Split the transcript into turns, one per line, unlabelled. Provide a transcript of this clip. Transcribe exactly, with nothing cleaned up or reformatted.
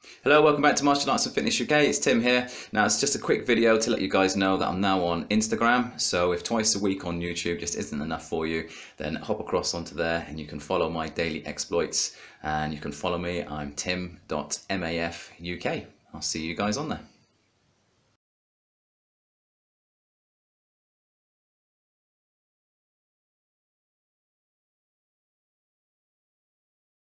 Hello, welcome back to Martial Arts and Fitness U K. It's Tim here. Now it's just a quick video to let you guys know that I'm now on Instagram. So if twice a week on YouTube just isn't enough for you, then hop across onto there and you can follow my daily exploits and you can follow me. I'm tim dot maf U K. I'll see you guys on there.